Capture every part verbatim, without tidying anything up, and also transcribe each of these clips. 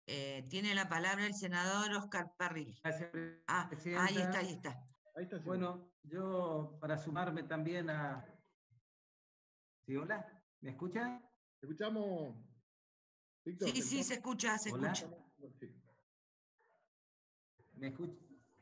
Eh, tiene la palabra el senador Oscar Parrilli. Gracias, Ah, Presidenta. ahí está, ahí está. Ahí está, sí. Bueno, yo para sumarme también a... ¿Sí, hola? ¿Me escuchan? Escuchamos, Víctor. Sí, sí, se escucha, se Hola. escucha. Sí. ¿Me escucha?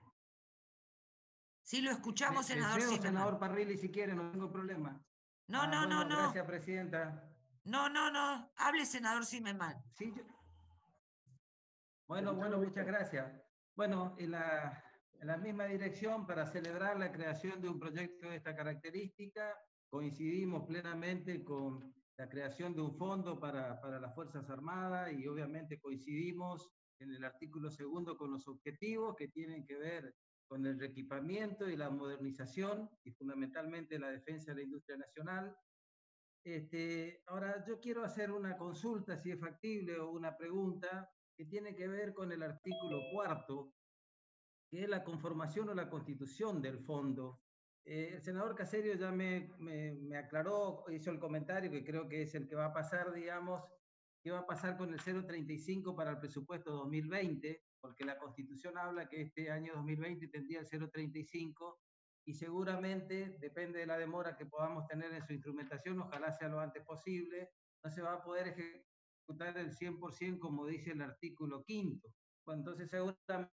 Sí, lo escuchamos, Me- senador Deseo, Zimmerman. senador Parrilli, si quiere, no tengo problema. No, Ah, no, bueno, no, no. Gracias, Presidenta. No, no, no. Hable, senador Zimmerman. Sí, yo... Bueno, Escuchamos, bueno, muchas Víctor. gracias. Bueno, en la, en la misma dirección, para celebrar la creación de un proyecto de esta característica, coincidimos plenamente con la creación de un fondo para, para las Fuerzas Armadas y obviamente coincidimos en el artículo segundo con los objetivos que tienen que ver con el reequipamiento y la modernización y fundamentalmente la defensa de la industria nacional. Este, ahora, yo quiero hacer una consulta, si es factible, o una pregunta que tiene que ver con el artículo cuarto, que es la conformación o la constitución del fondo. Eh, el senador Caserio ya me, me, me aclaró, hizo el comentario que creo que es el que va a pasar, digamos, qué va a pasar con el cero coma treinta y cinco para el presupuesto dos mil veinte, porque la Constitución habla que este año dos mil veinte tendría el cero coma treinta y cinco y seguramente, depende de la demora que podamos tener en su instrumentación, ojalá sea lo antes posible, no se va a poder ejecutar el cien por ciento como dice el artículo quinto. Bueno, entonces seguramente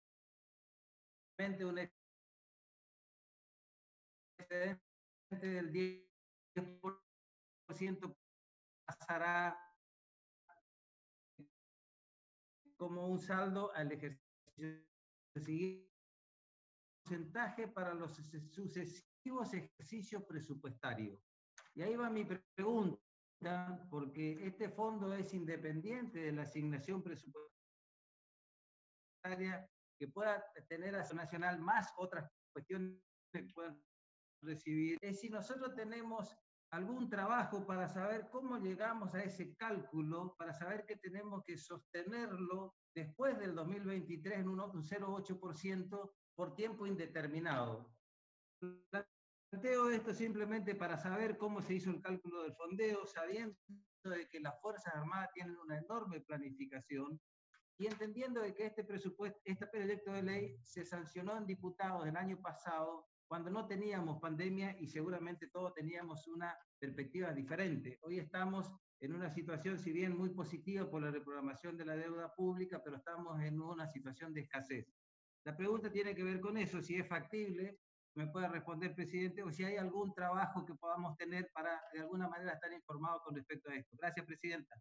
un excedente del diez por ciento pasará como un saldo al ejercicio siguiente porcentaje para los sucesivos ejercicios presupuestarios. Y ahí va mi pregunta, porque este fondo es independiente de la asignación presupuestaria que pueda tener a nacional más otras cuestiones que puedan recibir. Es si nosotros tenemos algún trabajo para saber cómo llegamos a ese cálculo, para saber que tenemos que sostenerlo después del dos mil veintitrés en un, un cero coma ocho por ciento por tiempo indeterminado. Planteo esto simplemente para saber cómo se hizo el cálculo del fondeo, sabiendo de que las Fuerzas Armadas tienen una enorme planificación y entendiendo de que este presupuesto, este proyecto de ley se sancionó en diputados el año pasado cuando no teníamos pandemia y seguramente todos teníamos una perspectiva diferente. Hoy estamos en una situación, si bien muy positiva por la reprogramación de la deuda pública, pero estamos en una situación de escasez. La pregunta tiene que ver con eso, si es factible, me puede responder, presidente, o si hay algún trabajo que podamos tener para de alguna manera estar informados con respecto a esto. Gracias, presidenta.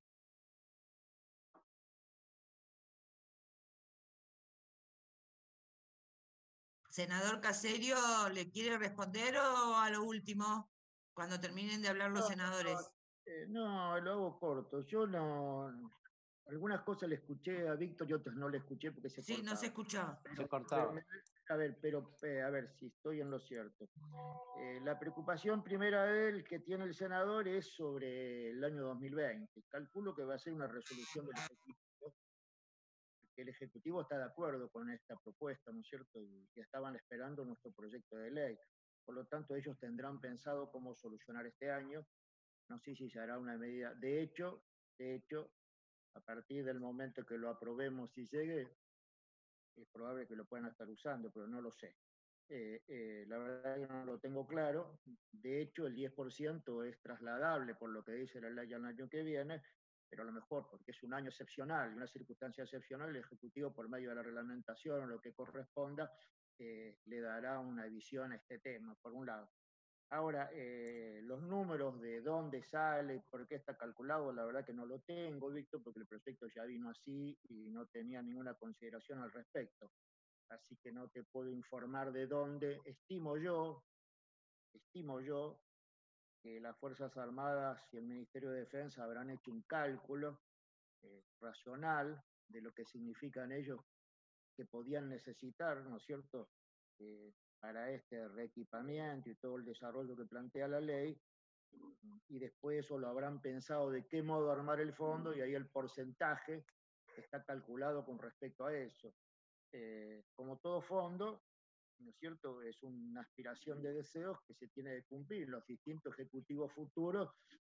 Senador Caserio, ¿le quiere responder o a lo último, cuando terminen de hablar los No, senadores? eh, no, lo hago corto. Yo no, algunas cosas le escuché a Víctor y otras no le escuché porque se Sí, cortaba. no se escuchaba. Pero, Se cortaba. pero, a ver, pero eh, a ver si estoy en lo cierto. Eh, la preocupación primera del que tiene el senador es sobre el año dos mil veinte. Calculo que va a ser una resolución del Ejecutivo, que el Ejecutivo está de acuerdo con esta propuesta, ¿no es cierto? Y que estaban esperando nuestro proyecto de ley. Por lo tanto, ellos tendrán pensado cómo solucionar este año. No sé si se hará una medida. De hecho, de hecho, a partir del momento que lo aprobemos y llegue, es probable que lo puedan estar usando, pero no lo sé. Eh, eh, la verdad que no lo tengo claro. De hecho, el diez por ciento es trasladable por lo que dice la ley al año que viene, pero a lo mejor porque es un año excepcional, una circunstancia excepcional, el Ejecutivo, por medio de la reglamentación o lo que corresponda, eh, le dará una visión a este tema, por un lado. Ahora, eh, los números de dónde sale, por qué está calculado, la verdad que no lo tengo, Víctor, porque el proyecto ya vino así y no tenía ninguna consideración al respecto. Así que no te puedo informar de dónde. Estimo yo, estimo yo, que las Fuerzas Armadas y el Ministerio de Defensa habrán hecho un cálculo eh, racional de lo que significan ellos que podían necesitar, ¿no es cierto?, eh, para este reequipamiento y todo el desarrollo que plantea la ley, y después eso lo habrán pensado de qué modo armar el fondo, y ahí el porcentaje está calculado con respecto a eso. Eh, como todo fondo, ¿no es cierto?, es una aspiración de deseos que se tiene que cumplir. Los distintos ejecutivos futuros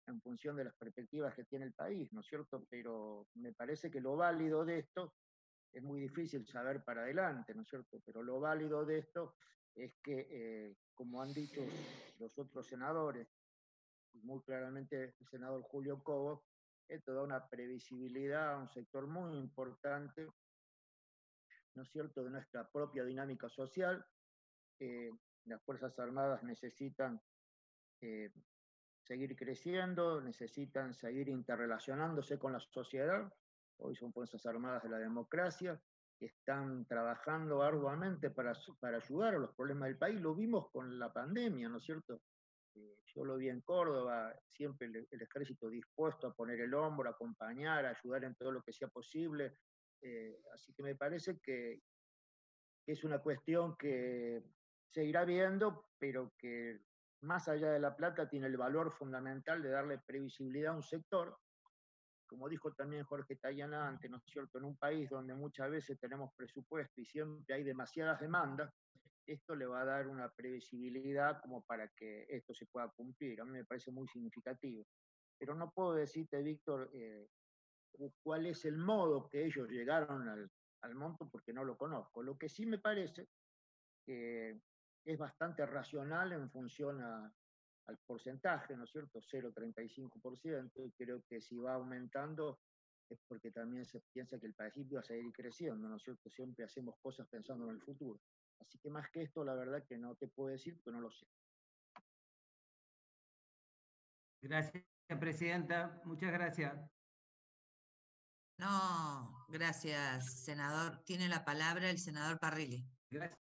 en función de las perspectivas que tiene el país, ¿no es cierto? Pero me parece que lo válido de esto, es muy difícil saber para adelante, ¿no es cierto? Pero lo válido de esto es que, eh, como han dicho los otros senadores, muy claramente el senador Julio Cobo, esto da una previsibilidad a un sector muy importante, ¿no es cierto?, de nuestra propia dinámica social. Eh, las Fuerzas Armadas necesitan eh, seguir creciendo, necesitan seguir interrelacionándose con la sociedad. Hoy son Fuerzas Armadas de la democracia, que están trabajando arduamente para, para ayudar a los problemas del país. Lo vimos con la pandemia, ¿no es cierto? Eh, yo lo vi en Córdoba, siempre el, el ejército dispuesto a poner el hombro, a acompañar, a ayudar en todo lo que sea posible. Eh, así que me parece que, que es una cuestión que se irá viendo, pero que más allá de la plata tiene el valor fundamental de darle previsibilidad a un sector, como dijo también Jorge Tayana antes, ¿no es cierto?, en un país donde muchas veces tenemos presupuesto y siempre hay demasiadas demandas, esto le va a dar una previsibilidad como para que esto se pueda cumplir. A mí me parece muy significativo. Pero no puedo decirte, Víctor, eh, cuál es el modo que ellos llegaron al, al monto, porque no lo conozco. Lo que sí me parece que es bastante racional en función a, al porcentaje, ¿no es cierto? cero coma treinta y cinco por ciento, y creo que si va aumentando es porque también se piensa que el país va a seguir creciendo, ¿no es cierto? Siempre hacemos cosas pensando en el futuro. Así que más que esto, la verdad que no te puedo decir, porque no lo sé. Gracias, Presidenta. Muchas gracias. No, gracias, senador. Tiene la palabra el senador Parrilli. Gracias.